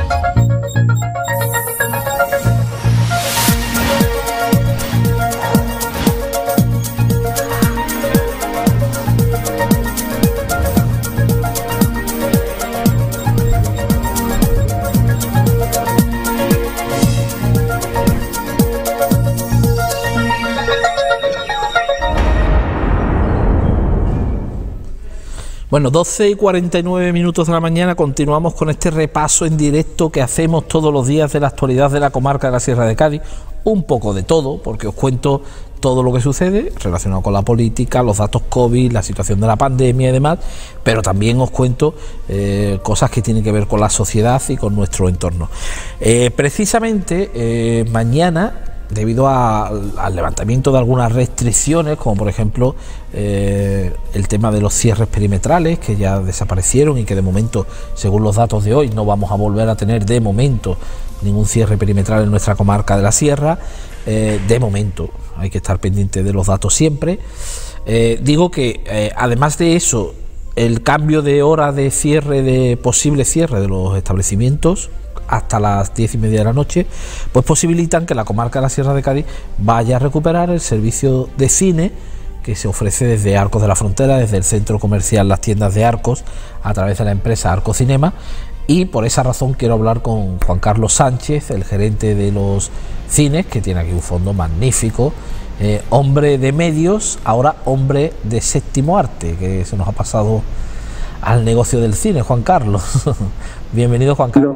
Bueno, 12:49 de la mañana, continuamos con este repaso en directo que hacemos todos los días de la actualidad de la comarca de la Sierra de Cádiz. Un poco de todo, porque os cuento todo lo que sucede relacionado con la política, los datos COVID, la situación de la pandemia y demás, pero también os cuento cosas que tienen que ver con la sociedad y con nuestro entorno. Precisamente mañana, debido al levantamiento de algunas restricciones, como por ejemplo el tema de los cierres perimetrales, que ya desaparecieron y que de momento, según los datos de hoy, no vamos a volver a tener de momento ningún cierre perimetral en nuestra comarca de la Sierra. De momento, hay que estar pendiente de los datos siempre. Digo que además de eso, el cambio de hora de cierre, de posible cierre de los establecimientos hasta las 10:30 de la noche, pues posibilitan que la comarca de la Sierra de Cádiz vaya a recuperar el servicio de cine que se ofrece desde Arcos de la Frontera, desde el centro comercial Las Tiendas de Arcos, a través de la empresa Arcos Cinema. Y por esa razón quiero hablar con Juan Carlos Sánchez, el gerente de los cines, que tiene aquí un fondo magnífico, hombre de medios, ahora hombre de séptimo arte, que se nos ha pasado al negocio del cine. Juan Carlos, bienvenido, Juan Carlos.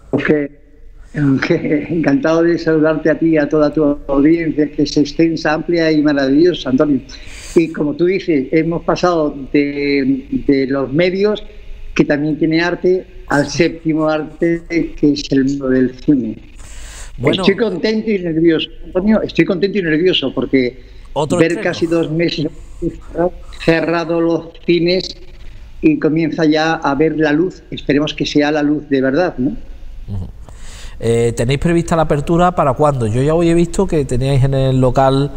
Encantado de saludarte a ti y a toda tu audiencia, que es extensa, amplia y maravillosa, Antonio. Y como tú dices, hemos pasado de los medios, que también tiene arte, al séptimo arte, que es el mundo del cine. Bueno, estoy contento y nervioso, Antonio, estoy contento y nervioso porque ver casi 2 meses cerrados los cines y comienza ya a ver la luz, esperemos que sea la luz de verdad, ¿no? ¿Tenéis prevista la apertura para cuándo? Yo ya hoy he visto que teníais en el local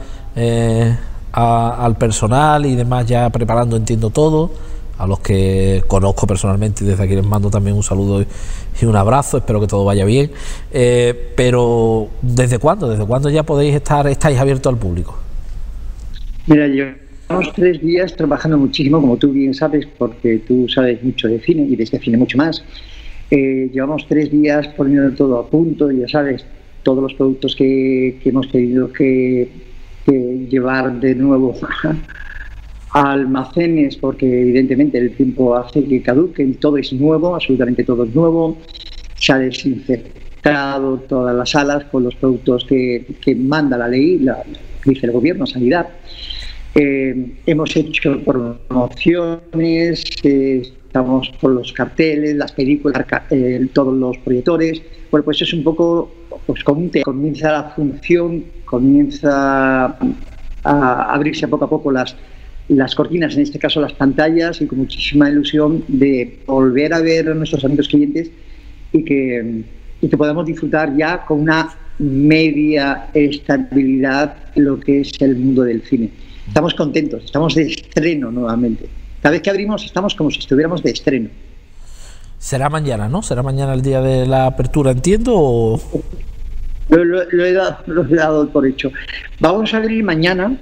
al personal y demás ya preparando, entiendo, todo, a los que conozco personalmente, desde aquí les mando también un saludo y un abrazo, espero que todo vaya bien, pero ¿desde cuándo? ¿Desde cuándo ya estáis abiertos al público? Mira, llevamos 3 días trabajando muchísimo, como tú bien sabes, porque tú sabes mucho de cine y de este cine mucho más. Llevamos 3 días poniendo todo a punto, ya sabes, todos los productos que hemos tenido que llevar de nuevo a almacenes, porque evidentemente el tiempo hace que caduquen, todo es nuevo, absolutamente todo es nuevo, se ha desinfectado todas las salas con los productos que manda la ley, dice el gobierno, sanidad. Hemos hecho promociones, estamos con los carteles, las películas, todos los proyectores. Bueno, pues es un poco, pues comienza la función, comienza a abrirse poco a poco las cortinas, en este caso las pantallas, y con muchísima ilusión de volver a ver a nuestros amigos clientes y que podamos disfrutar ya con una media estabilidad lo que es el mundo del cine. Estamos contentos, estamos de estreno nuevamente. Cada vez que abrimos estamos como si estuviéramos de estreno. Será mañana, ¿no? ¿Será mañana el día de la apertura, entiendo? ¿O? Lo he dado por hecho. Vamos a abrir mañana,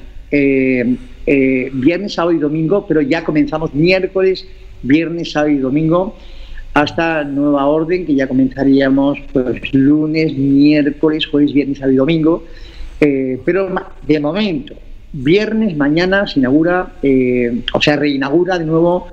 viernes, sábado y domingo, pero ya comenzamos miércoles, viernes, sábado y domingo, hasta nueva orden, que ya comenzaríamos pues lunes, miércoles, jueves, viernes, sábado y domingo. Pero de momento, viernes, mañana se inaugura, reinaugura de nuevo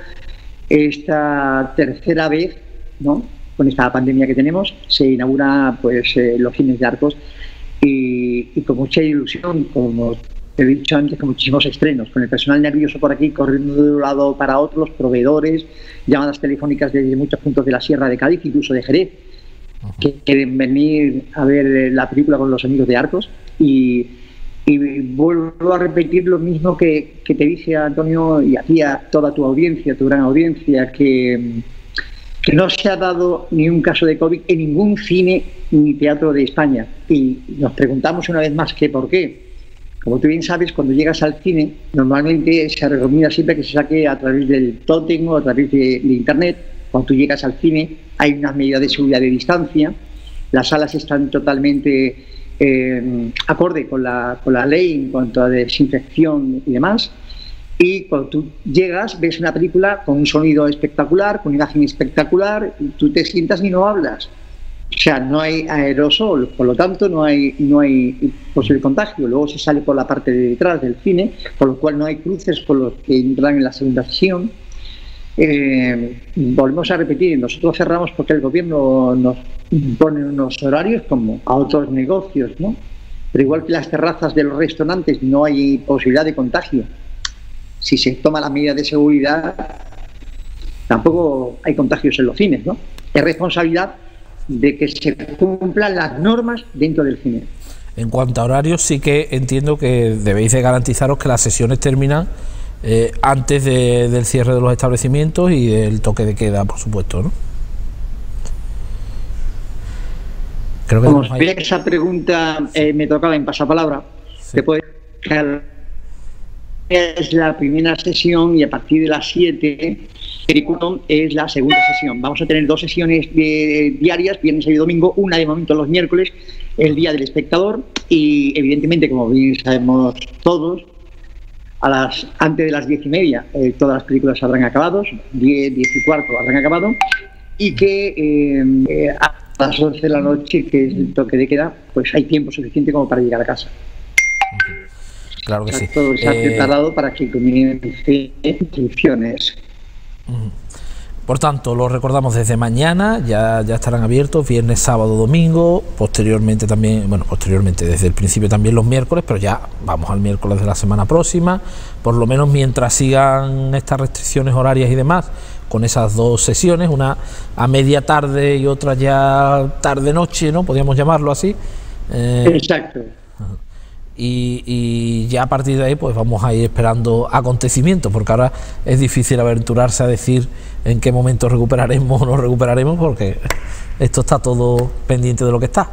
esta tercera vez, ¿no? Con esta pandemia que tenemos, se inaugura pues los cines de Arcos y con mucha ilusión, como te he dicho antes, con muchísimos estrenos, con el personal nervioso por aquí, corriendo de un lado para otro, los proveedores, llamadas telefónicas desde muchos puntos de la Sierra de Cádiz, incluso de Jerez, que quieren venir a ver la película con los amigos de Arcos. Y vuelvo a repetir lo mismo que te dije, Antonio, y a ti, a toda tu audiencia, tu gran audiencia, que no se ha dado ni un caso de COVID en ningún cine ni teatro de España. Y nos preguntamos una vez más que por qué. Como tú bien sabes, cuando llegas al cine, normalmente se recomienda siempre que se saque a través del tótem o a través de Internet, Cuando tú llegas al cine hay unas medidas de seguridad de distancia, las salas están totalmente acorde con la ley en cuanto a desinfección y demás. Y cuando tú llegas, ves una película con un sonido espectacular, con una imagen espectacular, y tú te sientas y no hablas. O sea, no hay aerosol, por lo tanto no hay posible contagio. Luego se sale por la parte de detrás del cine, por lo cual no hay cruces con los que entran en la segunda sesión. Volvemos a repetir, nosotros cerramos porque el gobierno nos pone unos horarios como a otros negocios, ¿no? Pero igual que las terrazas de los restaurantes no hay posibilidad de contagio. Si se toma la medida de seguridad, tampoco hay contagios en los cines, ¿no? Es responsabilidad de que se cumplan las normas dentro del cine. En cuanto a horarios, sí que entiendo que debéis de garantizaros que las sesiones terminan antes del cierre de los establecimientos y del toque de queda, por supuesto, ¿no? Creo que como veía que esa pregunta me tocaba en pasapalabra, sí. Te puedo decir, es la primera sesión y a partir de las 7 es la segunda sesión. Vamos a tener 2 sesiones diarias, viernes y domingo, una de momento los miércoles, el día del espectador, y evidentemente, como bien sabemos todos, antes de las 10:30 todas las películas habrán acabado, 10, 10 y cuarto habrán acabado, y que a las 11 de la noche, que es el toque de queda, pues hay tiempo suficiente como para llegar a casa. Claro que sí. Todo está preparado para que comiencen instrucciones. Por tanto, lo recordamos desde mañana, ya estarán abiertos viernes, sábado, domingo, posteriormente también, bueno, posteriormente desde el principio también los miércoles, pero ya vamos al miércoles de la semana próxima, por lo menos mientras sigan estas restricciones horarias y demás, con esas 2 sesiones, una a media tarde y otra ya tarde-noche, ¿no? Podríamos llamarlo así. Exacto. Y ya a partir de ahí pues vamos a ir esperando acontecimientos, porque ahora es difícil aventurarse a decir en qué momento recuperaremos o no recuperaremos, porque esto está todo pendiente de lo que está.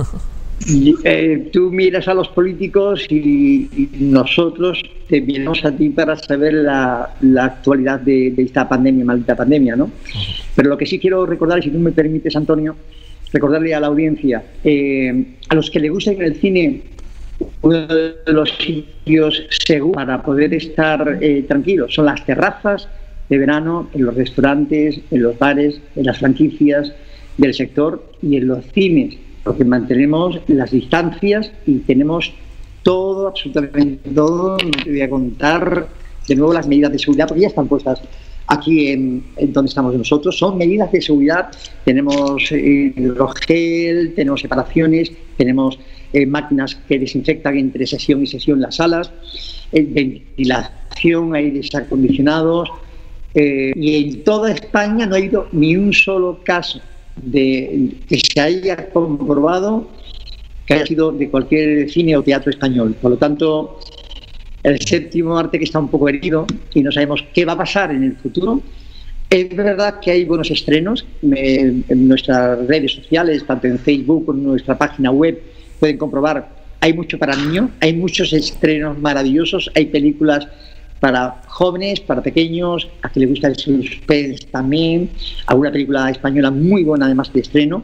Tú miras a los políticos y nosotros te miramos a ti para saber la actualidad de esta pandemia, maldita pandemia, ¿no? Pero lo que sí quiero recordar, y si tú me permites, Antonio, recordarle a la audiencia, a los que le gusta ir al cine, uno de los sitios seguros para poder estar tranquilos son las terrazas de verano, en los restaurantes, en los bares, en las franquicias del sector y en los cines, porque mantenemos las distancias y tenemos todo, absolutamente todo. No te voy a contar de nuevo las medidas de seguridad, porque ya están puestas aquí en donde estamos nosotros. Son medidas de seguridad, tenemos hidrogel, tenemos separaciones, tenemos máquinas que desinfectan entre sesión y sesión las salas, ventilación, aires acondicionados, y en toda España no ha habido ni un solo caso de que se haya comprobado que haya sido de cualquier cine o teatro español. Por lo tanto, el séptimo arte, que está un poco herido y no sabemos qué va a pasar en el futuro. Es verdad que hay buenos estrenos en nuestras redes sociales, tanto en Facebook como en nuestra página web, pueden comprobar, hay mucho para niños, hay muchos estrenos maravillosos, hay películas para jóvenes, para pequeños, a que le gusta el suspense también, alguna película española muy buena además de estreno.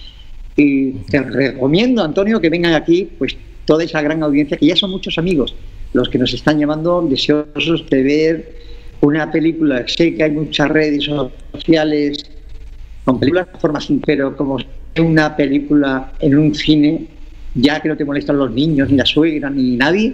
Y te recomiendo, Antonio, que vengan aquí, pues toda esa gran audiencia, que ya son muchos amigos los que nos están llamando deseosos de ver una película. Sé que hay muchas redes sociales con películas de forma sin, pero como una película en un cine, ya que no te molestan los niños, ni la suegra, ni nadie,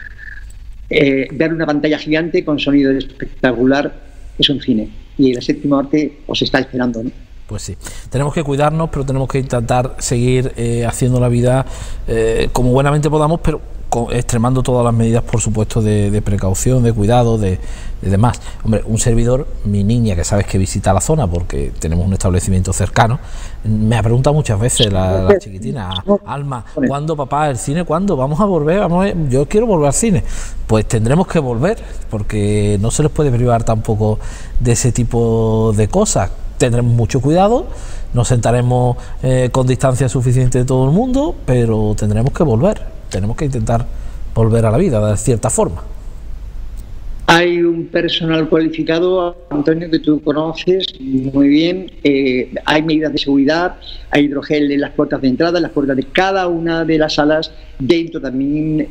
ver una pantalla gigante con sonido espectacular es un cine. Y el séptimo arte os está esperando, ¿no? Pues sí, tenemos que cuidarnos, pero tenemos que intentar seguir haciendo la vida como buenamente podamos, pero extremando todas las medidas, por supuesto, de precaución, de cuidado, de demás. Hombre, un servidor, mi niña, que sabes que visita la zona porque tenemos un establecimiento cercano, me ha preguntado muchas veces la chiquitina, Alma, ¿cuándo, papá, el cine? ¿Cuándo? ¿Vamos a volver? Yo quiero volver al cine. Pues tendremos que volver, porque no se les puede privar tampoco de ese tipo de cosas. Tendremos mucho cuidado, nos sentaremos con distancia suficiente de todo el mundo, pero tendremos que volver. Tenemos que intentar volver a la vida de cierta forma. Hay un personal cualificado, Antonio, que tú conoces muy bien. Hay medidas de seguridad, hay hidrogel en las puertas de entrada, en las puertas de cada una de las salas. Dentro también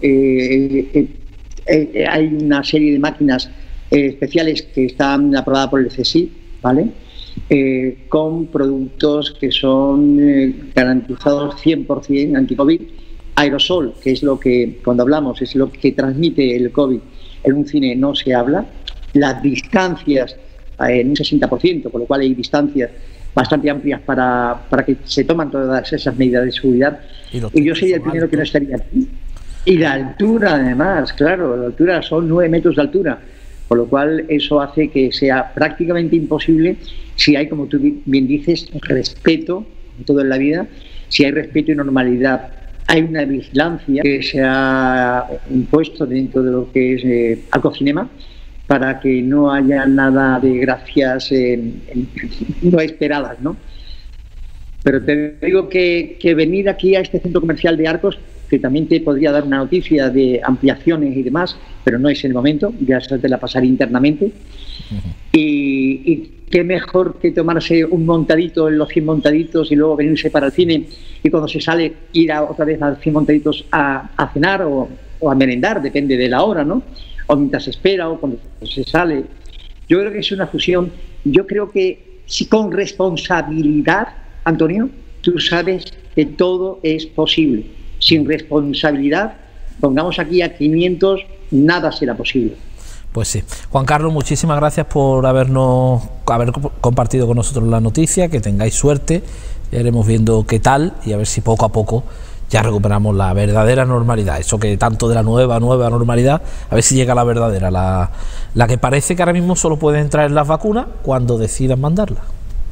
hay una serie de máquinas especiales que están aprobadas por el CSIC, ¿vale? Con productos que son garantizados 100% anti-COVID. Aerosol, que es lo que, cuando hablamos, es lo que transmite el COVID. En un cine no se habla. Las distancias en un 60%, con lo cual hay distancias bastante amplias para que se toman todas esas medidas de seguridad. Y yo sería el primero que no estaría aquí. Y la altura, además, claro, la altura son 9 metros de altura, con lo cual eso hace que sea prácticamente imposible si hay, como tú bien dices, respeto, todo en la vida, si hay respeto y normalidad. Hay una vigilancia que se ha impuesto dentro de lo que es Alcocinema para que no haya nada de gracias no esperadas, ¿no? Pero te digo que venir aquí a este centro comercial de Arcos, que también te podría dar una noticia de ampliaciones y demás, pero no es el momento, ya se te la pasaré internamente. Y qué mejor que tomarse un montadito en los 100 montaditos y luego venirse para el cine y cuando se sale ir otra vez a los 100 montaditos a cenar o a merendar, depende de la hora, ¿no? O mientras se espera o cuando se sale. Yo creo que es una fusión. Yo creo que si con responsabilidad, Antonio, tú sabes que todo es posible. Sin responsabilidad, pongamos aquí a 500, nada será posible. Pues sí. Juan Carlos, muchísimas gracias por haber compartido con nosotros la noticia, que tengáis suerte, ya iremos viendo qué tal y a ver si poco a poco ya recuperamos la verdadera normalidad, eso que tanto de la nueva normalidad, a ver si llega la verdadera, la que parece que ahora mismo solo pueden entrar en las vacunas cuando decidan mandarlas.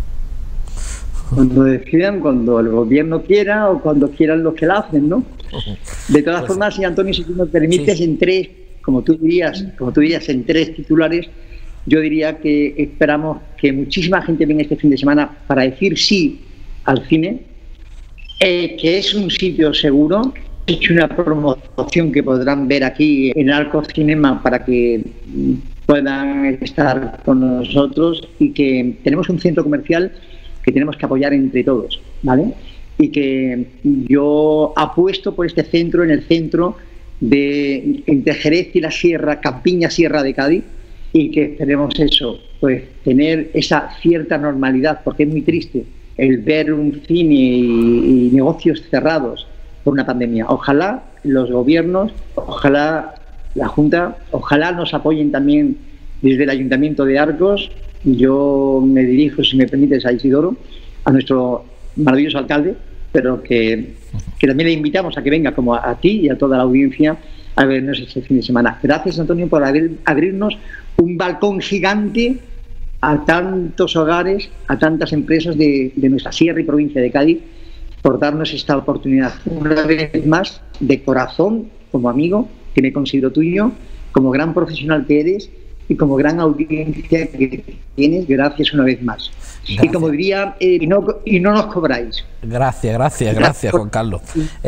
Cuando decidan, cuando el gobierno quiera o cuando quieran los que la hacen, ¿no? De todas formas, sí, Antonio, si tú me permites, sí, en tres, como tú dirías, en tres titulares, yo diría que esperamos que muchísima gente venga este fin de semana para decir sí al cine, que es un sitio seguro. He hecho una promoción que podrán ver aquí en Alcocinema para que puedan estar con nosotros y que tenemos un centro comercial que tenemos que apoyar entre todos, ¿vale? Y que yo apuesto por este centro, en el centro de entre Jerez y la Sierra, Campiña Sierra de Cádiz, y que esperemos eso, pues tener esa cierta normalidad, porque es muy triste el ver un cine y negocios cerrados por una pandemia. Ojalá los gobiernos, ojalá la Junta, ojalá nos apoyen también desde el Ayuntamiento de Arcos. Yo me dirijo, si me permites, a Isidoro, a nuestro maravilloso alcalde, pero que también le invitamos a que venga, como a ti y a toda la audiencia, a vernos este fin de semana. Gracias, Antonio, por abrirnos un balcón gigante a tantos hogares, a tantas empresas de nuestra sierra y provincia de Cádiz, por darnos esta oportunidad. Una vez más, de corazón, como amigo, que me considero tuyo, como gran profesional que eres, y como gran audiencia que tienes, gracias una vez más. Gracias. Y como diría, y no nos cobráis. Gracias, Juan Carlos.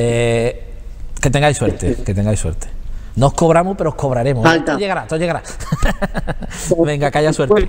Que tengáis suerte, No os cobramos, pero os cobraremos. Todo llegará. Venga, que haya suerte.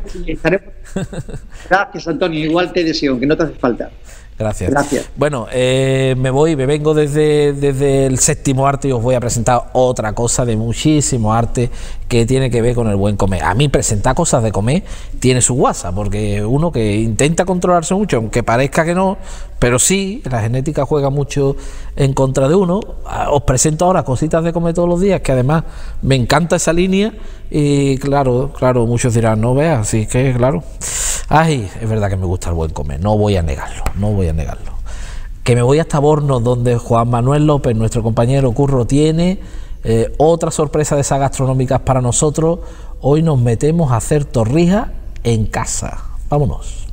Gracias, Antonio. Igual te deseo, que no te hace falta. Gracias. Bueno, me vengo desde el séptimo arte y os voy a presentar otra cosa de muchísimo arte que tiene que ver con el buen comer. A mí presentar cosas de comer tiene su guasa, porque uno que intenta controlarse mucho, aunque parezca que no, pero sí, la genética juega mucho en contra de uno. Os presento ahora cositas de comer todos los días, que además me encanta esa línea y claro, muchos dirán, no veas, así que claro. Ay, es verdad que me gusta el buen comer, no voy a negarlo. Que me voy hasta Bornos, donde Juan Manuel López, nuestro compañero Curro, tiene otra sorpresa de esas gastronómicas para nosotros. Hoy nos metemos a hacer torrijas en casa. Vámonos.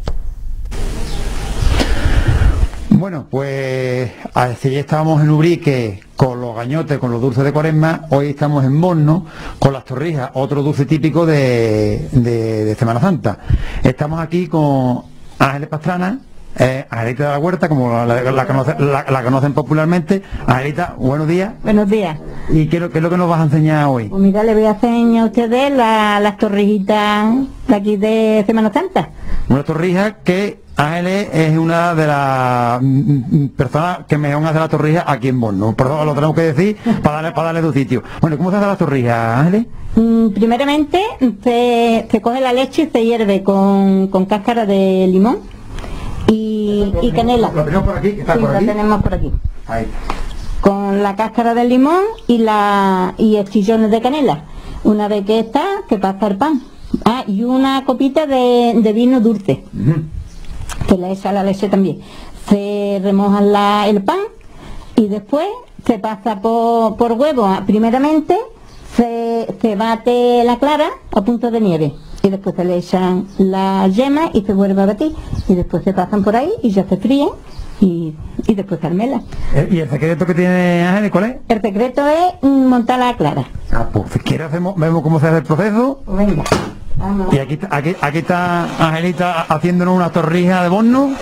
Bueno, pues así estábamos en Ubrique con los gañotes, con los dulces de Cuaresma. Hoy estamos en Bornos con las torrijas, otro dulce típico de Semana Santa. Estamos aquí con Ángeles Pastrana, Angelita de la Huerta, como la conocen popularmente. Angelita, buenos días. Buenos días. ¿Y qué es lo que nos vas a enseñar hoy? Pues mira, le voy a enseñar a ustedes las torrijitas de aquí de Semana Santa. Una torrija que Ángeles es una de las personas que mejor hace la torrija aquí en Borno. Perdón, lo tenemos que decir para darle tu sitio. Bueno, ¿cómo se hace la torrija, Ángeles? Primeramente se coge la leche y se hierve con cáscara de limón y canela. Lo tenemos por aquí, que está Sí, por lo aquí. tenemos por aquí. Ahí. Con la cáscara de limón y estillones de canela. Una vez que está, se pasa el pan. Y una copita de vino dulce. Se le echa la leche también. Se remoja el pan y después se pasa por huevo. Primeramente se bate la clara a punto de nieve y después se le echan las yemas y se vuelve a batir y después se pasan por ahí y ya se fríen y después se armela. ¿Y el secreto que tiene Ángeles cuál es? El secreto es montar la clara. Pues si quieres vemos cómo se hace el proceso. Pues venga, vamos. Y aquí está Angelita haciéndonos una torrija de Borno.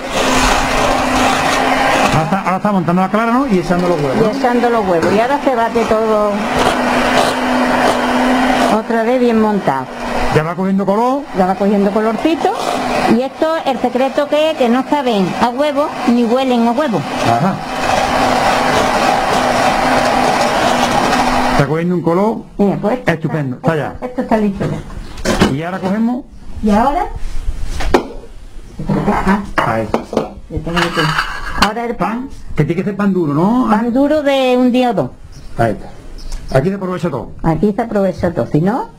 Ahora está montando la clara, ¿no? Y echando los huevos. Y echando los huevos. Y ahora se bate todo otra vez bien montado. Ya va cogiendo color. Ya va cogiendo colorcito. Y esto, el secreto que no saben a huevo ni huelen a huevo. Ajá. Está cogiendo un color Mira, pues esto estupendo. Está ya. Esto está listo ya. Y ahora cogemos. Y ahora... Ahí. Ahora el pan. Que tiene que ser pan duro, ¿no? Pan duro de un día o dos. Ahí está. Aquí se aprovecha todo. Aquí se aprovecha todo. Si no,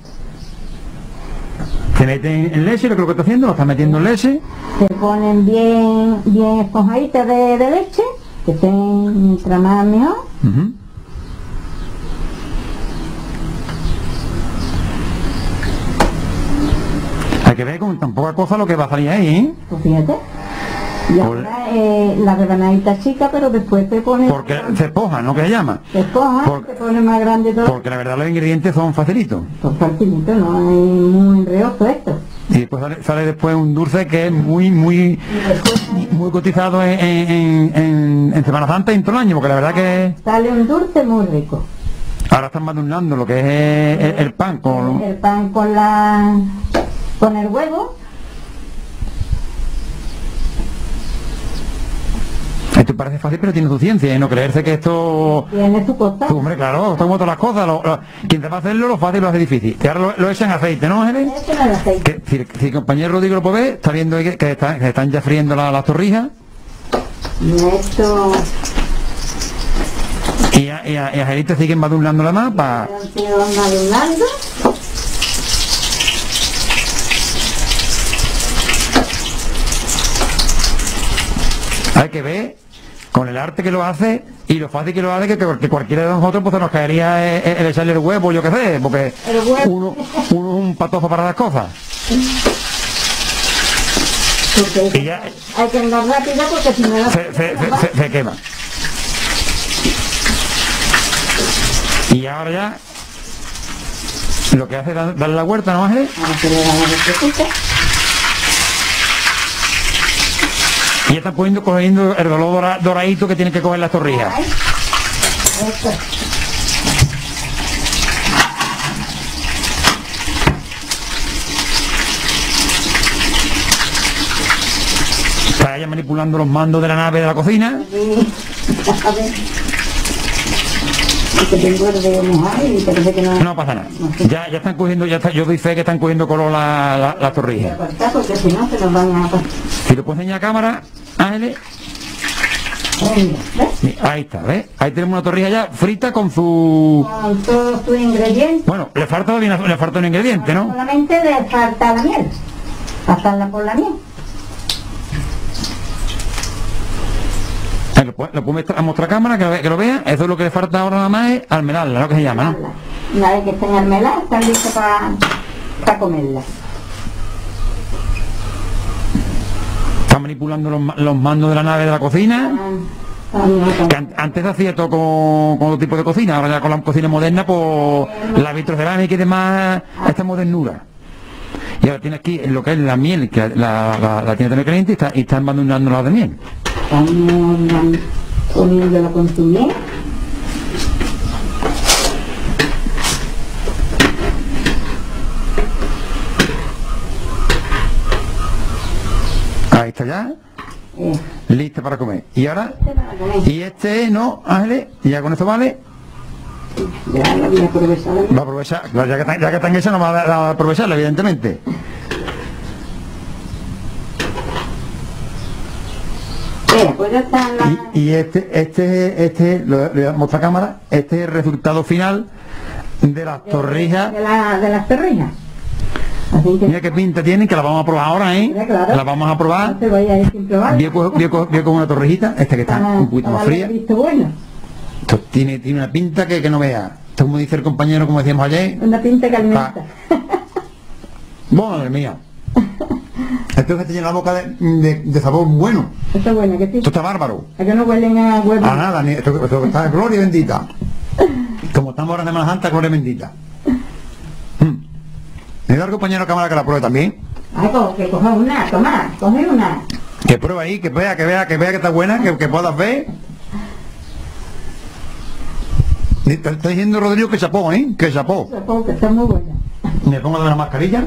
Se mete en leche, lo que está haciendo, lo está metiendo en leche. se ponen bien esponjaditas de leche, que estén mientras más mejor. Ujú. Hay que ver con tan poca cosa lo que va a salir ahí, ¿eh? Pues fíjate. Y ahora la rebanadita chica, pero después se pone... Porque se esponja, ¿no? Que se llama. Se esponja, por- se pone más grande todo. Porque la verdad los ingredientes son facilitos. Pues facilito, no es muy enredoso esto. Y después sale después un dulce que es muy cotizado en Semana Santa y en todo el año, porque la verdad que Sale un dulce muy rico. ahora están madurnando lo que es el pan con... El pan con el huevo. Esto parece fácil, pero tiene su ciencia, ¿eh? No creerse que esto... Tiene su cosa. Hombre, claro, estamos todas las cosas. Quien te va a hacerlo, lo fácil lo hace difícil. Y ahora lo echan aceite, ¿no, Ángeles? Esto no es aceite. Si el compañero Rodrigo lo puede ver, está viendo ahí que están ya friendo las torrijas. Y esto... Y Angelita siguen madurnando la más para... Se va madurando. Hay que ver con el arte que lo hace y lo fácil que lo hace, que cualquiera de nosotros pues se nos caería el echarle el huevo, yo qué sé, porque El huevo. uno es un patojo para las cosas. Porque Y ya hay que andar rápido porque si no... se quema. Y ahora ya lo que hace es darle la vuelta, ¿no, Ángeles? Ahora se le da la vueltecita. Y ya está cogiendo el dolor doradito que tiene que coger las torrijas. Ahí. Esto. Está ella manipulando los mandos de la nave de la cocina. Sí. A ver. Y que tengo el dedo mojado y parece que no... No pasa nada. Ya están cogiendo, yo doy fe que están cogiendo color las torrijas. cortar porque si no se nos van a... Si lo puedes enseñar a cámara, Ángeles. Venga, ¿ves? Sí, ahí está, ¿ves? Ahí tenemos una torrija ya frita con su... Con todos tus ingredientes. Bueno, le falta un ingrediente, ¿no? Solamente le falta la miel. Pasarla por la miel. Lo puedo mostrar a cámara, que lo vea. Eso es lo que le falta ahora nada más, es almelarla, ¿no? Que se llama, ¿no? Una vez que estén almeladas, están listas para comerla. Está manipulando los mandos de la nave de la cocina. Que antes se hacía todo con otro tipo de cocina, ahora ya con la cocina moderna, pues la vitrocerámica y demás, esta modernura. Y ahora tiene aquí lo que es la miel, que la tiene también caliente y está embadurnando la de miel. Estamos poniéndola con su miel. Esto ya, listo para comer. Y ahora, y este no, Ángeles, y ya con esto vale. Ya la voy a aprovechar. Va a aprovechar, claro, ya que están hechas, no va a aprovecharla, evidentemente. Pues ya está la... Y este, lo voy a mostrar a cámara, este es el resultado final de las torrijas. De las torrijas. Así que... Mira qué pinta tienen, que la vamos a probar ahora, ¿eh? Claro. La vamos a probar. No te voy a ir sin probar. Voy a coger una torrejita, esta que está un poquito más fría. Visto bueno. Esto tiene una pinta que no vea. Esto, como dice el compañero, como decíamos ayer. Una pinta que alimenta. Madre mía. Esto que te llena la boca de sabor bueno. Esto es bueno, que sí. Esto está bárbaro. Es que no huelen a huevo. A nada, esto está de gloria bendita. Como estamos ahora en Semana Santa, gloria bendita. ¿Me da el compañero cámara que la pruebe también? Ay, que coja una, toma, coge una. Que pruebe ahí, que vea que está buena, que puedas ver. Está diciendo Rodrigo que chapó, ¿eh? Que chapó. Supongo que está muy buena. Me pongo de la mascarilla.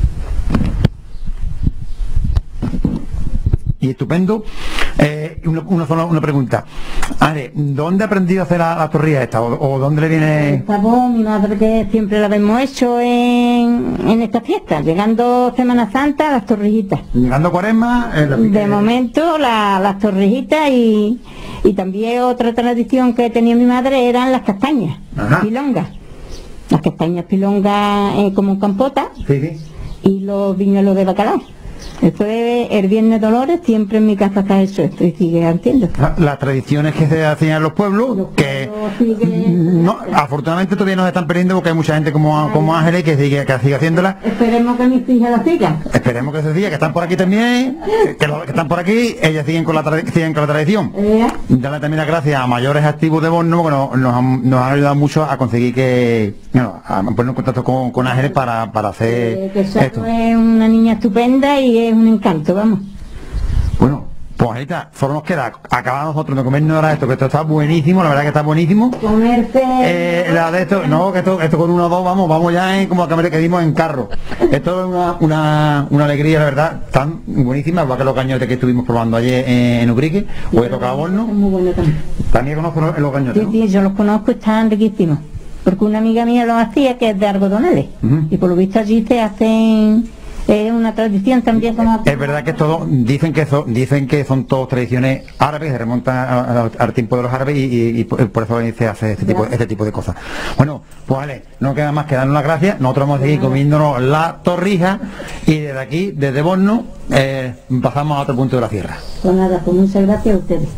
Y estupendo. Una pregunta. Ale, ¿dónde ha aprendido a hacer la torrilla esta? ¿O dónde le viene...? Esta voz, mi madre, que siempre la hemos hecho en estas fiestas. Llegando Semana Santa, las torrijitas. Llegando Cuaresma... De momento, las torrijitas y también otra tradición que tenía mi madre eran las castañas. Ajá. Pilongas. Las castañas pilongas como campota Sí. y los viñuelos de bacalao. Esto es el Viernes de Dolores, siempre en mi casa está hecho esto y sigue haciendo. Las tradiciones que se hacían en los pueblos, que no, afortunadamente todavía no se están perdiendo porque hay mucha gente como Ángeles que sigue haciéndolas. Esperemos que mis hijas la sigan. Esperemos que se siga, que están por aquí también, que están por aquí, ellas siguen con la tradición. Darle también las gracias a mayores activos de Borno, que nos han ayudado mucho a conseguir a ponernos en contacto con Ángeles para hacer que esto. es una niña estupenda y es un encanto, vamos. Bueno, pues ahorita solo nos queda acabar nosotros de comernos ahora esto, que esto está buenísimo, la verdad que está buenísimo. Comerse... La de esto, no, que esto con uno o dos vamos ya como a comer que dimos en carro. Esto es una alegría, la verdad, tan buenísima, igual que los cañotes que estuvimos probando ayer en Ubrique, hoy he tocado Borno. Muy bueno también. También conozco los cañotes, ¿no? Sí, yo los conozco, están riquísimos. Porque una amiga mía los hacía, que es de algodoneles. Y por lo visto allí se hacen... Es una tradición también como... Es verdad que todo dicen que son todas tradiciones árabes, se remontan al tiempo de los árabes y por eso se hace este tipo de cosas. Bueno, pues vale, no queda más que darnos las gracias. Nosotros vamos a seguir comiéndonos la torrija y desde aquí, desde Borno, pasamos a otro punto de la sierra. Pues nada, pues muchas gracias a ustedes.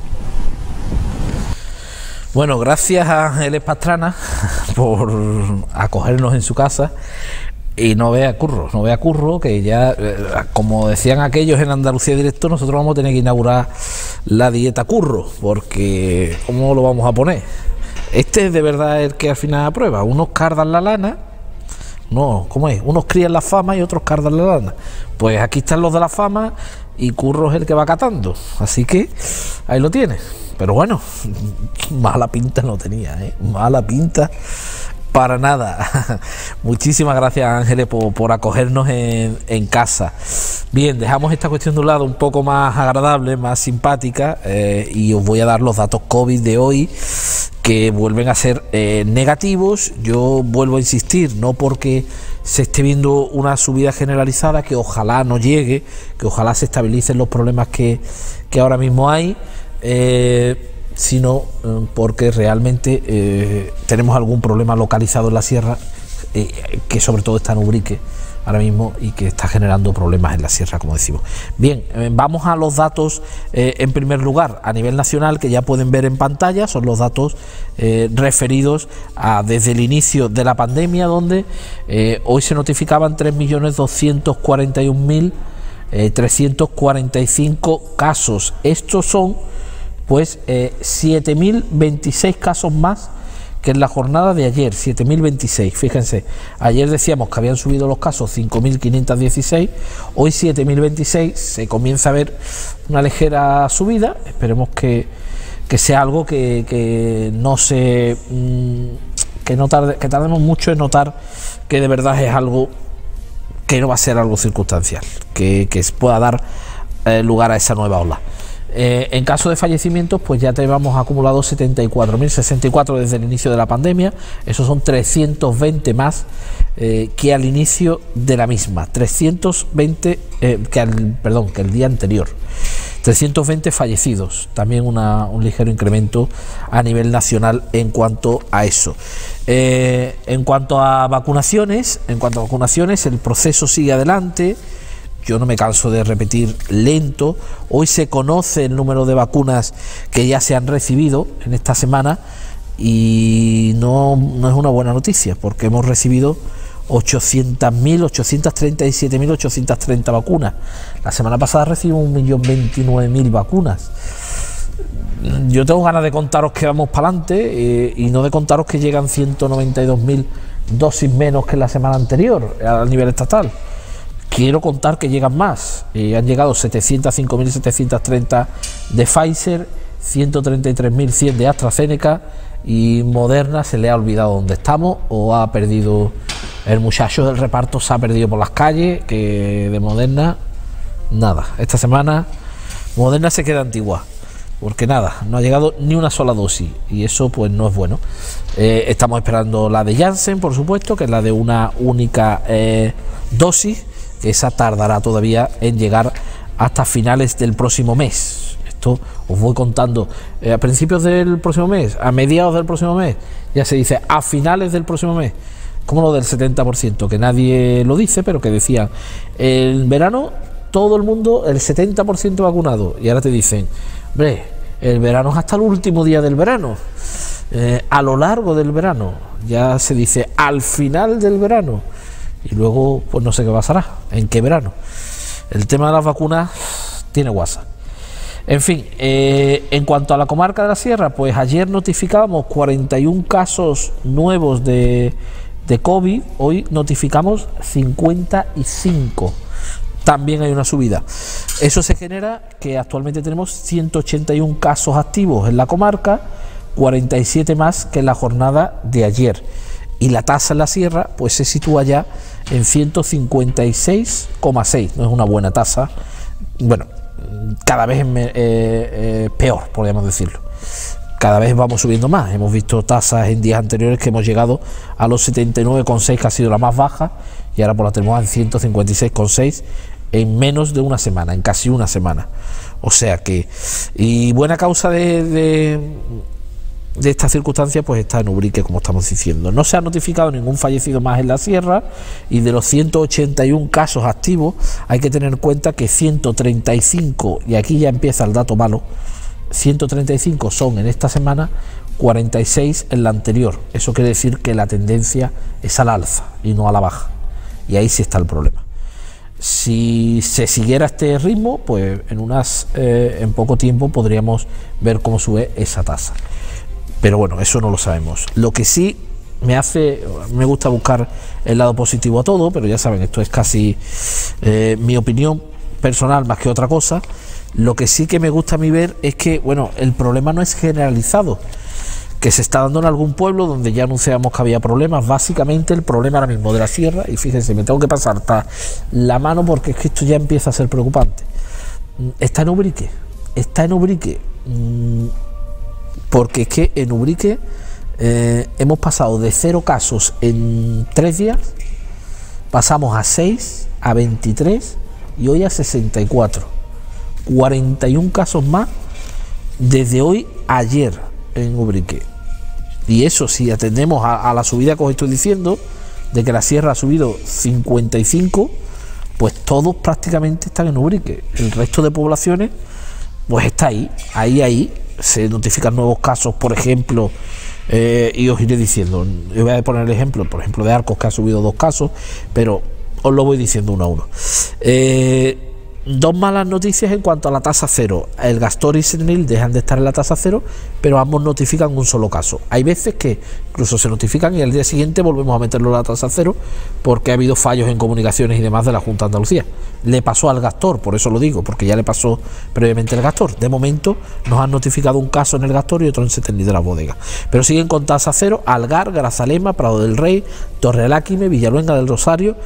Bueno, gracias a Ángeles Pastrana por acogernos en su casa. Y no vea curro, que ya, como decían aquellos en Andalucía Directo, nosotros vamos a tener que inaugurar la dieta curro, porque ¿cómo lo vamos a poner? Este es de verdad el que al final aprueba. Unos cardan la lana, no, ¿cómo es? Unos crían la fama y otros cardan la lana. Pues aquí están los de la fama y curro es el que va catando. Así que ahí lo tienes. Pero bueno, mala pinta no tenía, mala pinta. Para nada. Muchísimas gracias, Ángeles, por acogernos en casa. Bien, dejamos esta cuestión de un lado un poco más agradable, más simpática, y os voy a dar los datos COVID de hoy, que vuelven a ser negativos. Yo vuelvo a insistir, no porque se esté viendo una subida generalizada, que ojalá no llegue, que ojalá se estabilicen los problemas que ahora mismo hay, sino porque realmente tenemos algún problema localizado en la sierra, que sobre todo está en Ubrique ahora mismo y que está generando problemas en la sierra, como decimos. Bien, vamos a los datos. En primer lugar, a nivel nacional, que ya pueden ver en pantalla, son los datos referidos a desde el inicio de la pandemia, donde hoy se notificaban 3.240.345 casos. Estos son pues 7.026 casos más que en la jornada de ayer, 7.026, fíjense, ayer decíamos que habían subido los casos 5.516, hoy 7.026, se comienza a ver una ligera subida, esperemos que sea algo que no se que tardemos mucho en notar que de verdad es algo que no va a ser algo circunstancial, que se pueda dar lugar a esa nueva ola. En caso de fallecimientos, pues ya tenemos acumulados 74.064 desde el inicio de la pandemia. Esos son 320 más que al inicio de la misma, 320 que el día anterior. 320 fallecidos, también un ligero incremento a nivel nacional en cuanto a eso. En cuanto a vacunaciones, el proceso sigue adelante. Yo no me canso de repetir, lento. Hoy se conoce el número de vacunas que ya se han recibido en esta semana y no es una buena noticia, porque hemos recibido 837.830 vacunas. La semana pasada recibimos 1.029.000 vacunas. Yo tengo ganas de contaros que vamos para adelante y no de contaros que llegan 192.000 dosis menos que la semana anterior a nivel estatal. Quiero contar que llegan más. Han llegado 705.730 de Pfizer, 133.100 de AstraZeneca, y Moderna se le ha olvidado dónde estamos, o ha perdido, el muchacho del reparto se ha perdido por las calles, que de Moderna nada. Esta semana Moderna se queda antigua, porque nada, no ha llegado ni una sola dosis, y eso pues no es bueno. Estamos esperando la de Janssen, por supuesto, que es la de una única dosis. Esa tardará todavía en llegar hasta finales del próximo mes. Esto os voy contando a principios del próximo mes, a mediados del próximo mes, ya se dice a finales del próximo mes, como lo del 70%, que nadie lo dice, pero que decían el verano todo el mundo, el 70% vacunado, y ahora te dicen, hombre, el verano es hasta el último día del verano, a lo largo del verano, ya se dice al final del verano. Y luego, pues no sé qué pasará, en qué verano. El tema de las vacunas tiene guasa. En fin, en cuanto a la comarca de la Sierra, pues ayer notificábamos 41 casos nuevos de COVID, hoy notificamos 55. También hay una subida. Eso se genera que actualmente tenemos 181 casos activos en la comarca, 47 más que en la jornada de ayer. Y la tasa en la Sierra pues se sitúa ya en 156,6. No es una buena tasa. Bueno, cada vez peor, podríamos decirlo. Cada vez vamos subiendo más. Hemos visto tasas en días anteriores que hemos llegado a los 79,6, que ha sido la más baja, y ahora pues la tenemos en 156,6 en menos de una semana, en casi una semana. O sea que, y buena causa de esta circunstancia pues está en Ubrique, como estamos diciendo. No se ha notificado ningún fallecido más en la Sierra, y de los 181 casos activos hay que tener en cuenta que 135, y aquí ya empieza el dato malo, 135 son en esta semana, 46 en la anterior. Eso quiere decir que la tendencia es al alza y no a la baja, y ahí sí está el problema. Si se siguiera este ritmo, pues en poco tiempo podríamos ver cómo sube esa tasa. Pero bueno, eso no lo sabemos. Lo que sí me gusta buscar el lado positivo a todo, pero ya saben, esto es casi mi opinión personal más que otra cosa. Lo que sí que me gusta a mí ver es que, bueno, el problema no es generalizado, que se está dando en algún pueblo donde ya anunciamos que había problemas. Básicamente el problema ahora mismo de la Sierra, y fíjense, me tengo que pasar hasta la mano porque es que esto ya empieza a ser preocupante, está en Ubrique. Porque es que en Ubrique hemos pasado de 0 casos en 3 días, pasamos a 6, a 23 y hoy a 64. 41 casos más desde hoy a ayer en Ubrique. Y eso, si atendemos a la subida que os estoy diciendo, de que la Sierra ha subido 55, pues todos prácticamente están en Ubrique. El resto de poblaciones pues está ahí. Se notifican nuevos casos, por ejemplo, y os iré diciendo. Yo voy a poner el ejemplo, por ejemplo, de Arcos, que ha subido 2 casos, pero os lo voy diciendo uno a uno. Dos malas noticias en cuanto a la tasa cero. El Gastor y Senil dejan de estar en la tasa cero, pero ambos notifican un solo caso. Hay veces que incluso se notifican y al día siguiente volvemos a meterlo en la tasa cero porque ha habido fallos en comunicaciones y demás de la Junta de Andalucía. Le pasó al Gastor, por eso lo digo, porque ya le pasó previamente al Gastor. De momento nos han notificado un caso en el Gastor y otro en Setenil de la Bodega, pero siguen con tasa cero Algar, Grazalema, Prado del Rey, Torrealáquime, Villaluenga del Rosario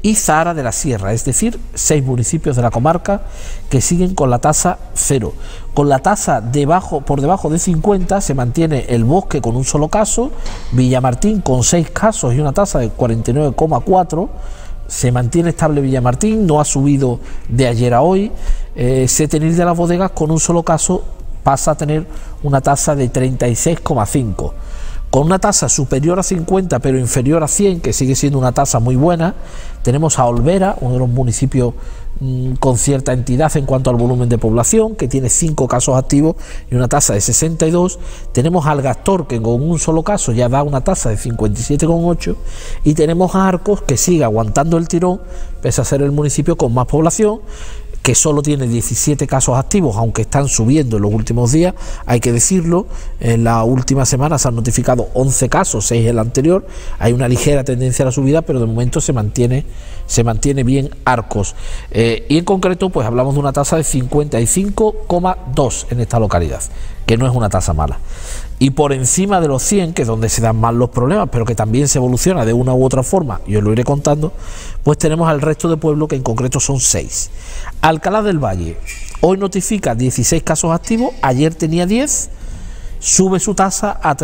y Zahara de la Sierra, es decir, 6 municipios de la comarca que siguen con la tasa 0. Con la tasa por debajo de 50 se mantiene El Bosque con un solo caso, Villamartín con 6 casos y una tasa de 49,4. Se mantiene estable Villamartín, no ha subido de ayer a hoy. Setenil de las Bodegas con un solo caso pasa a tener una tasa de 36,5. Con una tasa superior a 50 pero inferior a 100, que sigue siendo una tasa muy buena, tenemos a Olvera, uno de los municipios con cierta entidad en cuanto al volumen de población, que tiene 5 casos activos y una tasa de 62. Tenemos al Gastor, que con un solo caso ya da una tasa de 57,8, y tenemos a Arcos, que sigue aguantando el tirón, pese a ser el municipio con más población, que solo tiene 17 casos activos, aunque están subiendo en los últimos días, hay que decirlo. En la última semana se han notificado 11 casos, 6 en la anterior, hay una ligera tendencia a la subida, pero de momento se mantiene bien Arcos. Y en concreto, pues hablamos de una tasa de 55,2 en esta localidad, que no es una tasa mala. Y por encima de los 100, que es donde se dan más los problemas, pero que también se evoluciona de una u otra forma, y os lo iré contando, pues tenemos al resto de pueblos, que en concreto son 6. Alcalá del Valle hoy notifica 16 casos activos, ayer tenía 10, sube su tasa a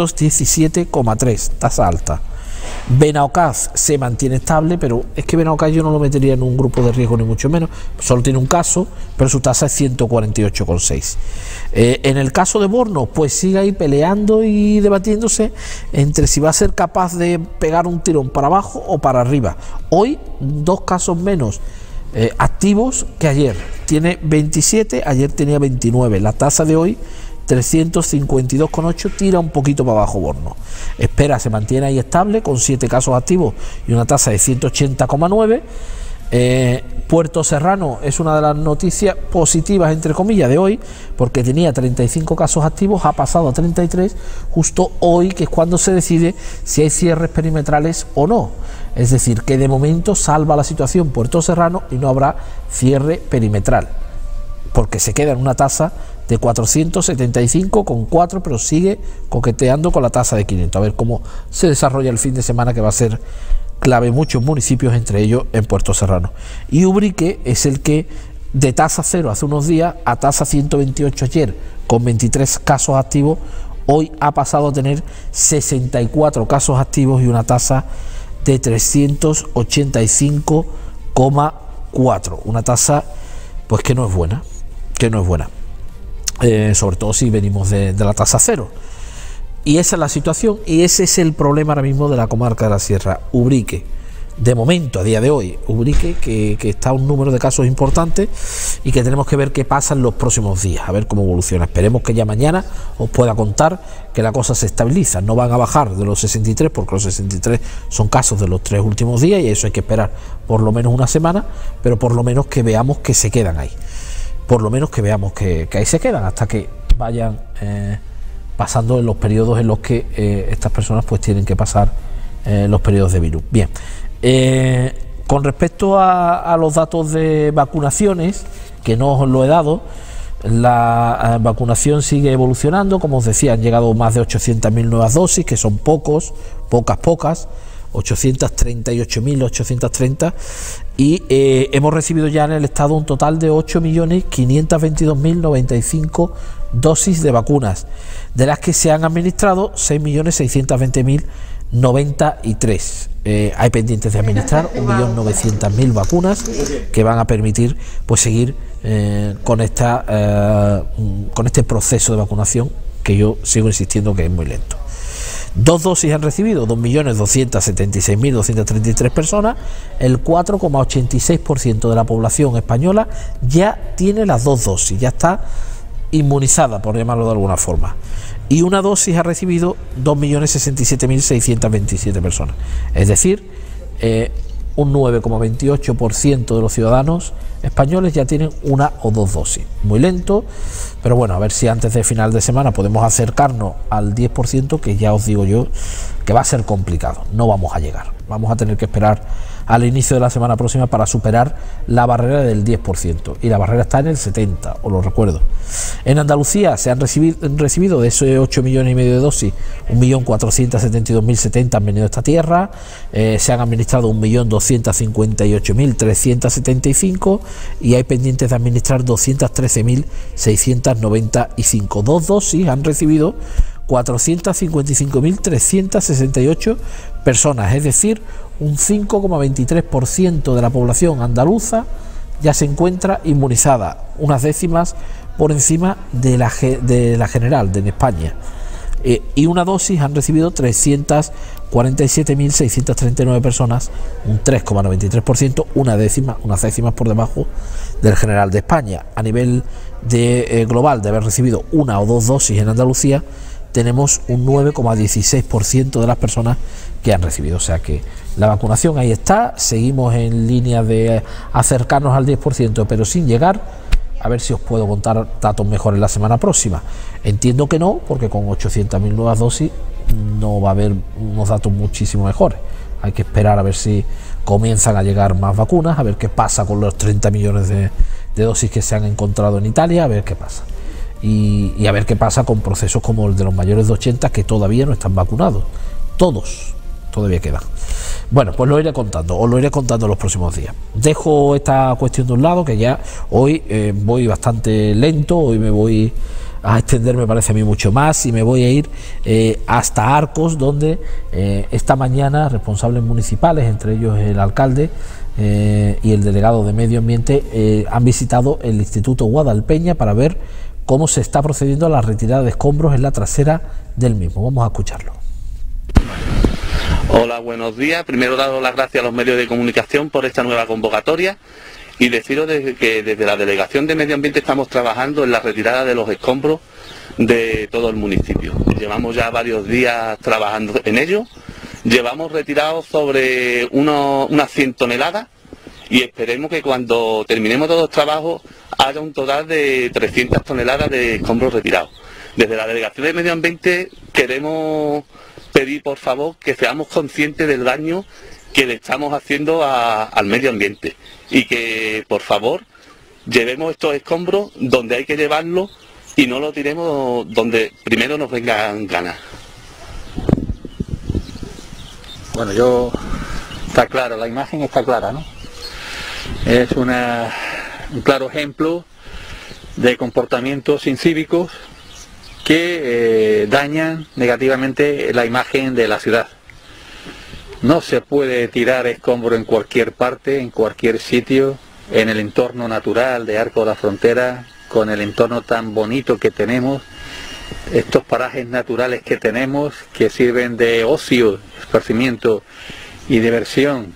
317,3, tasa alta. Benaocaz se mantiene estable, pero es que Benaocaz yo no lo metería en un grupo de riesgo ni mucho menos, solo tiene un caso, pero su tasa es 148,6. En el caso de Borno, pues sigue ahí peleando y debatiéndose entre si va a ser capaz de pegar un tirón para abajo o para arriba. Hoy 2 casos menos activos que ayer, tiene 27, ayer tenía 29, la tasa de hoy 352,8, tira un poquito para abajo Borno. Espera se mantiene ahí estable con 7 casos activos y una tasa de 180,9. Puerto Serrano es una de las noticias positivas, entre comillas, de hoy, porque tenía 35 casos activos, ha pasado a 33 justo hoy, que es cuando se decide si hay cierres perimetrales o no. Es decir, que de momento salva la situación Puerto Serrano y no habrá cierre perimetral, porque se queda en una tasa de 475,4, pero sigue coqueteando con la tasa de 500. A ver cómo se desarrolla el fin de semana, que va a ser clave en muchos municipios, entre ellos en Puerto Serrano. Y Ubrique es el que, de tasa 0 hace unos días a tasa 128 ayer, con 23 casos activos, hoy ha pasado a tener 64 casos activos y una tasa de 385,4. Una tasa pues que no es buena, sobre todo si venimos de la tasa 0. Y esa es la situación y ese es el problema ahora mismo de la comarca de la Sierra. Ubrique, de momento, a día de hoy, Ubrique, que está un número de casos importante y que tenemos que ver qué pasa en los próximos días, a ver cómo evoluciona. Esperemos que ya mañana os pueda contar que la cosa se estabiliza. No van a bajar de los 63, porque los 63 son casos de los 3 últimos días y eso hay que esperar por lo menos una semana, pero por lo menos que veamos que se quedan ahí. Por lo menos que veamos que ahí se quedan hasta que vayan pasando en los periodos en los que estas personas pues tienen que pasar los periodos de virus. Bien, con respecto a los datos de vacunaciones, que no os lo he dado, la vacunación sigue evolucionando. Como os decía, han llegado más de 800.000 nuevas dosis, que son pocas, 838.830, y hemos recibido ya en el Estado un total de 8.522.095 dosis de vacunas, de las que se han administrado 6.620.093. Hay pendientes de administrar 1.900.000 vacunas que van a permitir pues seguir con este proceso de vacunación, que yo sigo insistiendo que es muy lento. 2 dosis han recibido 2.276.233 personas. El 4,86% de la población española ya tiene las 2 dosis, ya está inmunizada, por llamarlo de alguna forma. Y una dosis ha recibido 2.067.627 personas. Es decir, un 9,28% de los ciudadanos españoles ya tienen 1 o 2 dosis. Muy lento, pero bueno, a ver si antes de final de semana podemos acercarnos al 10%, que ya os digo yo que va a ser complicado, no vamos a llegar. Vamos a tener que esperar al inicio de la semana próxima para superar la barrera del 10%, y la barrera está en el 70%, os lo recuerdo. En Andalucía se han recibido de esos 8,5 millones de dosis, 1.472.070 han venido a esta tierra, se han administrado 1.258.375 y hay pendientes de administrar 213.695. 2 dosis han recibido 455.368 personas, es decir, un 5,23% de la población andaluza ya se encuentra inmunizada, unas décimas por encima de la general de España. Y una dosis han recibido 347.639 personas, un 3,93%, unas décimas por debajo del general de España. A nivel global, de haber recibido una o dos dosis en Andalucía, tenemos un 9,16% de las personas que han recibido. O sea que la vacunación ahí está, seguimos en línea de acercarnos al 10%, pero sin llegar. A ver si os puedo contar datos mejores la semana próxima. Entiendo que no, porque con 800.000 nuevas dosis no va a haber unos datos muchísimo mejores. Hay que esperar a ver si comienzan a llegar más vacunas, a ver qué pasa con los 30 millones de dosis que se han encontrado en Italia, a ver qué pasa. Y a ver qué pasa con procesos como el de los mayores de 80 que todavía no están vacunados. Todos todavía quedan. Bueno, pues os lo iré contando en los próximos días. Dejo esta cuestión de un lado, que ya hoy voy bastante lento, hoy me voy a extender, me parece a mí, mucho más, y me voy a ir hasta Arcos, donde esta mañana responsables municipales, entre ellos el alcalde y el delegado de Medio Ambiente, han visitado el Instituto Guadalpeña para ver cómo se está procediendo a la retirada de escombros en la trasera del mismo. Vamos a escucharlo. Hola, buenos días. Primero, daros las gracias a los medios de comunicación por esta nueva convocatoria y deciros que desde la Delegación de Medio Ambiente estamos trabajando en la retirada de los escombros de todo el municipio. Llevamos ya varios días trabajando en ello. Llevamos retirados sobre unas 100 toneladas y esperemos que cuando terminemos todos los trabajos haya un total de 300 toneladas de escombros retirados. Desde la Delegación de Medio Ambiente queremos pedir, por favor, que seamos conscientes del daño que le estamos haciendo al medio ambiente y que, por favor, llevemos estos escombros donde hay que llevarlos y no los tiremos donde primero nos vengan ganas. Bueno, está claro, la imagen está clara, ¿no? Es un claro ejemplo de comportamientos incívicos que dañan negativamente la imagen de la ciudad. No se puede tirar escombro en cualquier parte, en cualquier sitio, en el entorno natural de Arcos de la Frontera, con el entorno tan bonito que tenemos, estos parajes naturales que tenemos, que sirven de ocio, esparcimiento y diversión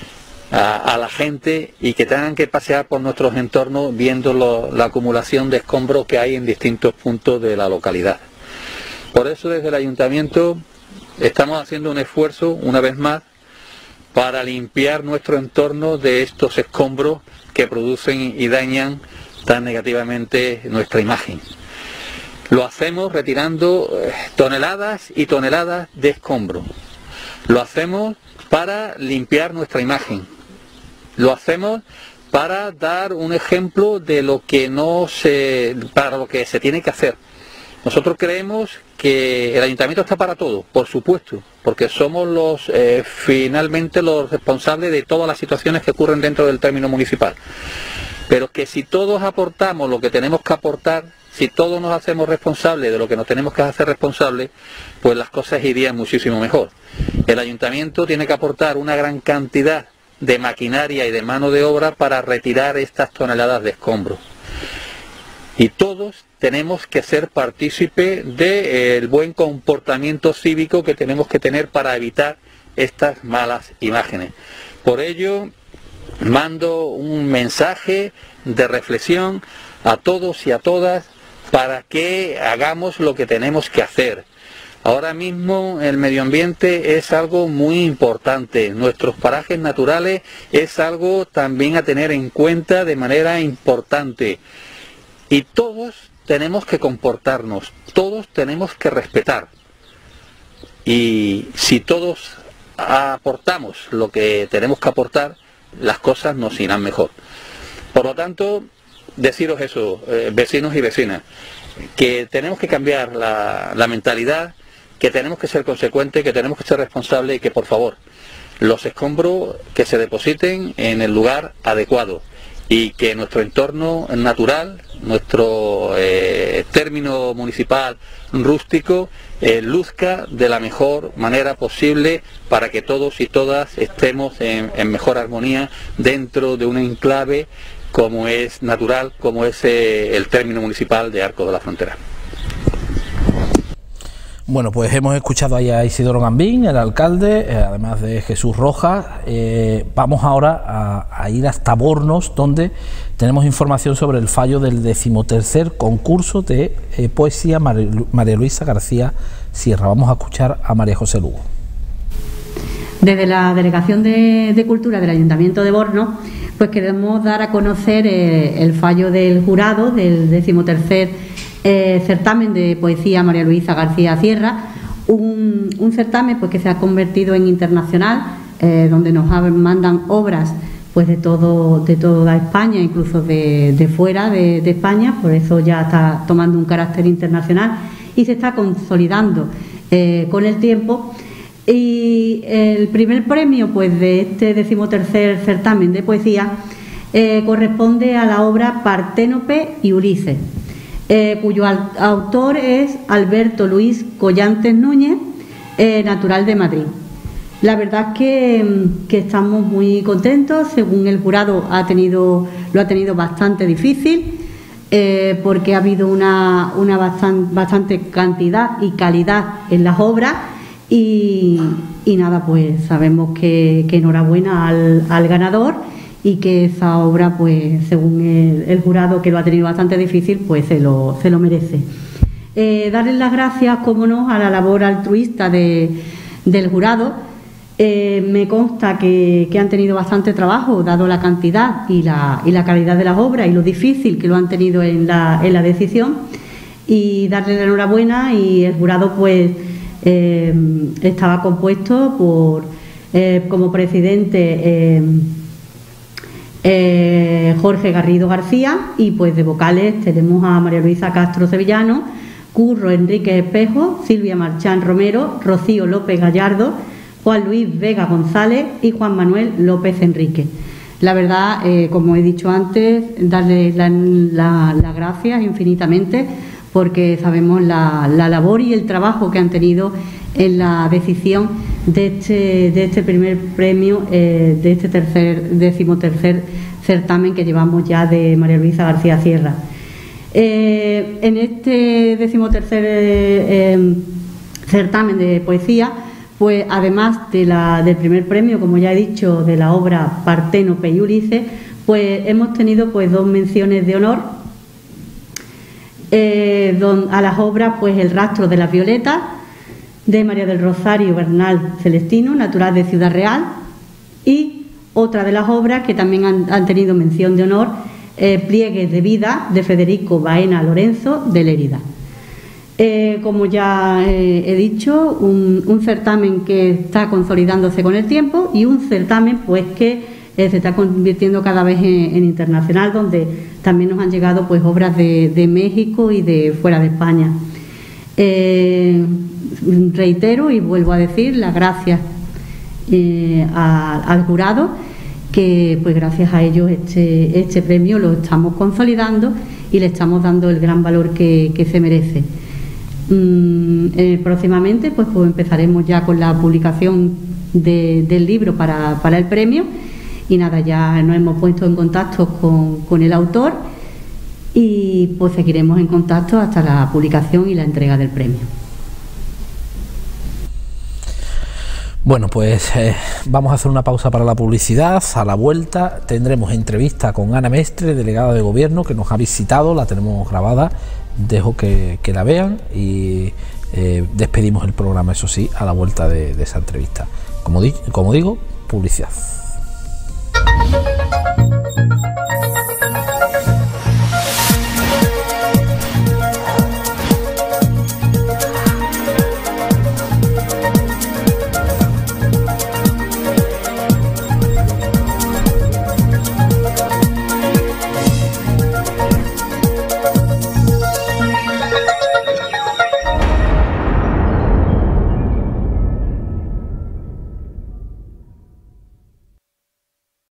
a la gente, y que tengan que pasear por nuestros entornos viendo la acumulación de escombros que hay en distintos puntos de la localidad. Por eso desde el Ayuntamiento estamos haciendo un esfuerzo, una vez más, para limpiar nuestro entorno de estos escombros que producen y dañan tan negativamente nuestra imagen. Lo hacemos retirando toneladas y toneladas de escombros. Lo hacemos para limpiar nuestra imagen. Lo hacemos para dar un ejemplo de lo que para lo que se tiene que hacer. Nosotros creemos que el Ayuntamiento está para todo, por supuesto, porque somos finalmente los responsables de todas las situaciones que ocurren dentro del término municipal. Pero que si todos aportamos lo que tenemos que aportar, si todos nos hacemos responsables de lo que nos tenemos que hacer responsables, pues las cosas irían muchísimo mejor. El Ayuntamiento tiene que aportar una gran cantidad de maquinaria y de mano de obra para retirar estas toneladas de escombros. Y todos tenemos que ser partícipes del buen comportamiento cívico que tenemos que tener para evitar estas malas imágenes. Por ello, mando un mensaje de reflexión a todos y a todas para que hagamos lo que tenemos que hacer. Ahora mismo el medio ambiente es algo muy importante, nuestros parajes naturales es algo también a tener en cuenta de manera importante. Y todos tenemos que comportarnos, todos tenemos que respetar. Y si todos aportamos lo que tenemos que aportar, las cosas nos irán mejor. Por lo tanto, deciros eso, vecinos y vecinas, que tenemos que cambiar la mentalidad, que tenemos que ser consecuentes, que tenemos que ser responsables y que, por favor, los escombros que se depositen en el lugar adecuado y que nuestro entorno natural, nuestro término municipal rústico, luzca de la mejor manera posible para que todos y todas estemos en mejor armonía dentro de un enclave como es natural, como es el término municipal de Arcos de la Frontera. Bueno, pues hemos escuchado ahí a Isidoro Gambín, el alcalde, además de Jesús Rojas. Vamos ahora a ir hasta Bornos, donde tenemos información sobre el fallo del 13º concurso de poesía María Luisa García Sierra. Vamos a escuchar a María José Lugo. Desde la Delegación de Cultura del Ayuntamiento de Bornos, pues queremos dar a conocer el fallo del jurado del 13º certamen de poesía María Luisa García Sierra, un certamen pues que se ha convertido en internacional, donde nos mandan obras pues de toda España, incluso de fuera de España, por eso ya está tomando un carácter internacional y se está consolidando con el tiempo. Y el primer premio pues de este 13º certamen de poesía corresponde a la obra Parténope y Ulises, cuyo autor es Alberto Luis Collantes Núñez, natural de Madrid. La verdad es que estamos muy contentos. Según el jurado lo ha tenido bastante difícil, porque ha habido una bastante cantidad y calidad en las obras y nada, pues sabemos que enhorabuena al ganador y que esa obra, pues según el jurado, que lo ha tenido bastante difícil, pues se lo merece. Darles las gracias, como no, a la labor altruista del jurado. Me consta que han tenido bastante trabajo, dado la cantidad y la calidad de las obras y lo difícil que lo han tenido en la decisión, y darles la enhorabuena. Y el jurado pues estaba compuesto por como presidente Jorge Garrido García, y pues de vocales tenemos a María Luisa Castro Sevillano, Curro Enrique Espejo, Silvia Marchán Romero, Rocío López Gallardo, Juan Luis Vega González y Juan Manuel López Enrique. La verdad, como he dicho antes, darles las gracias infinitamente, porque sabemos la labor y el trabajo que han tenido en la decisión de este primer premio, de este 13º certamen que llevamos ya de María Luisa García Sierra. En este 13º certamen de poesía, pues además del primer premio, como ya he dicho, de la obra Parténope y Ulises, pues hemos tenido pues 2 menciones de honor a las obras pues El rastro de las violetas, de María del Rosario Bernal Celestino, natural de Ciudad Real, y otra de las obras que también han tenido mención de honor, Pliegues de vida, de Federico Baena Lorenzo, de Lérida. Como ya he dicho, un certamen que está consolidándose con el tiempo, y un certamen pues que se está convirtiendo cada vez en internacional, donde también nos han llegado pues obras de México y de fuera de España. Reitero y vuelvo a decir las gracias al jurado, que pues gracias a ellos este premio lo estamos consolidando y le estamos dando el gran valor que se merece. Próximamente pues empezaremos ya con la publicación del libro para el premio, y nada, ya nos hemos puesto en contacto con el autor y pues seguiremos en contacto hasta la publicación y la entrega del premio. Bueno, pues vamos a hacer una pausa para la publicidad. A la vuelta tendremos entrevista con Ana Mestre, delegada de Gobierno, que nos ha visitado, la tenemos grabada, dejo que la vean, y despedimos el programa, eso sí, a la vuelta de esa entrevista. Como digo, publicidad.